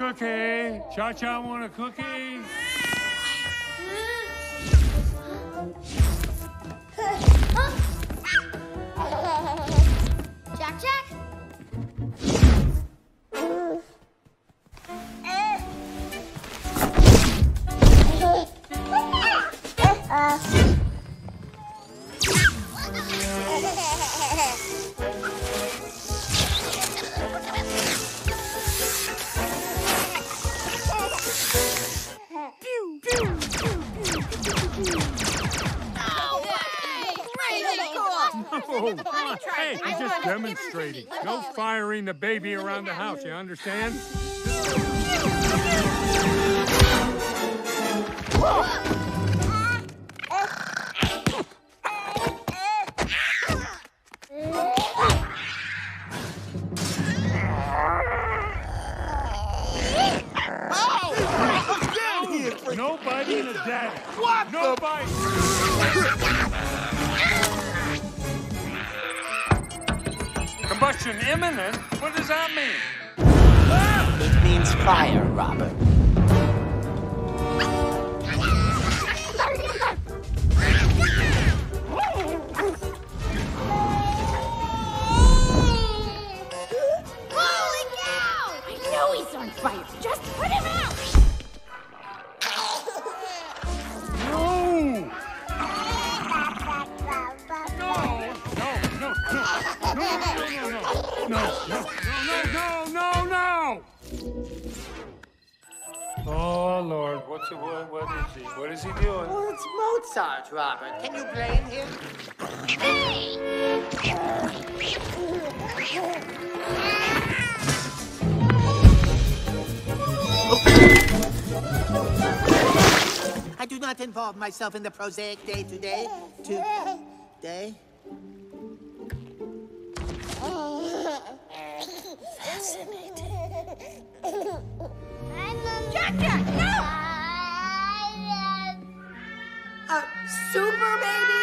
cookie. Cha-Cha want a cookie? Jack? Oh, hey, he's just demonstrating. No firing the baby around the house, you understand? No biting is dead. What? No bite. Combustion imminent? What does that mean? It means fire, Robert. Holy cow! I know he's on fire. Just put him out! No! Oh, Lord, what is he doing? Oh, it's Mozart, Robert. Can you blame him? I do not involve myself in the prosaic day-to-day. Fascinating. Jack, no! Super baby?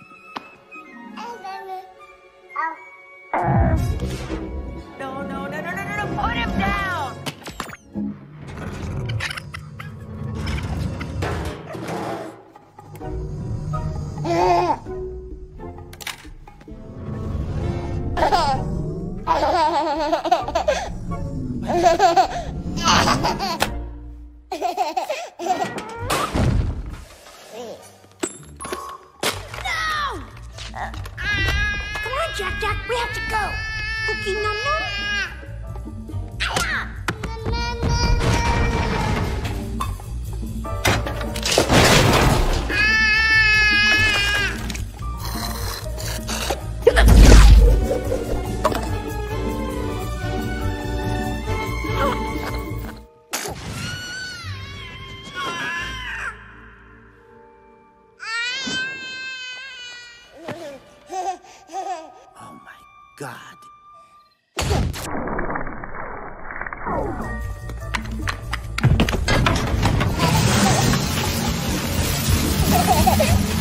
No, put him down! Come on, Jack, we have to go. Cookie number? Oh, my God. Ha ha ha!